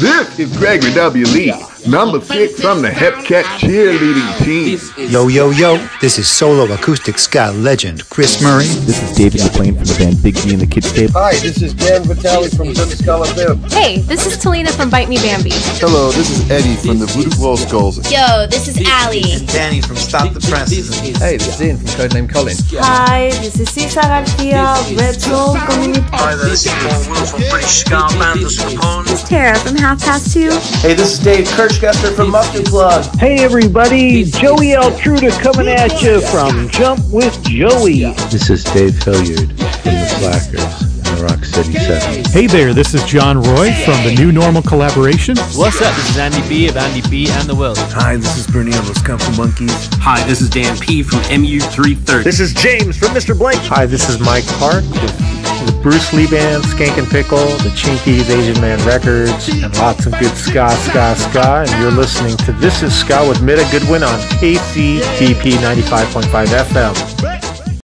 This is Gregory W. Lee, number 6 from the Hepcat cheerleading team. Yo, yo, yo, this is solo acoustic ska legend Chris Murray. This is David McLean from the band Big B and the Kids Tape. Hi, this is Dan Vitale from Good Skull Bib. Hey, this is Talina from Bite Me Bambi. Hello, this is Eddie from the Voodoo Glow Skulls. Yo, this is Allie. And Danny from Stop the Presses. Hey, this is Ian from Codename Colin. Hi, this is Cesar Garcia, Red Soul Community. Hi, this is Paul Will from British Ska Band The Capone. This is Tara from Half Past 2. Hey, this is Dave Kirchgester from Mustard Plug. Hey everybody, Joey Altruda coming at you from Jump with Joey. This is Dave Hilliard from the Slackers and the Rock City 7. Hey there, this is John Roy from the New Normal collaboration. What's up, this is Andy B of Andy B and the World. Hi, this is Bernie of Those Council Monkeys. Hi, this is Dan P from MU330. This is James from Mr. Blank. Hi, this is Mike Park with the Bruce Lee Band, Skank and Pickle, the Chinkies, Asian Man Records, and lots of good ska, and you're listening to This is Ska with Middagh Goodwin on KCBP 95.5 FM.